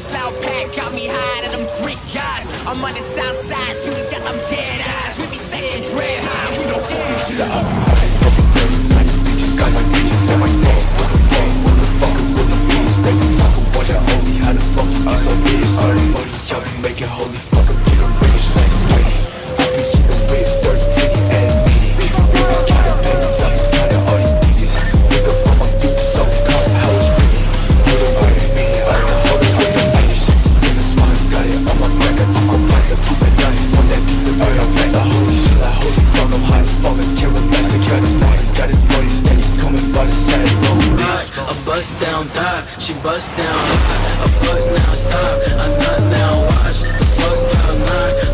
loud pack got me high to them Greek guys. I'm on the south side, shooters got them dead eyes. We be staying red high, we don't fuck. So I'm fucking dirty like bitches. Got my bitches on my phone. What the fuck with the beats? They be talking about that holy. How the fuck you get so big? Sorry, money, y'all be making holy. Fuck up, get a rich like skinny. I be eating with dirt, titty, and meaty. We be counting babies, I be counting all these niggas. Wake up on my feet, so cold, how it's ready. Hold up, wait a minute, I said hold up, wait a minute. Shit's in the spot, got it on my back. I took my back, I took my knife. On that beat, the bird, I'm like the holy shit, like holy fuck. I'm high as fuck, I can't relax, I got his money. Got his money steady, coming by the side. A bust down thigh, she bust down high. A fuck now, stop, a nut now, watch. The fuck out nine.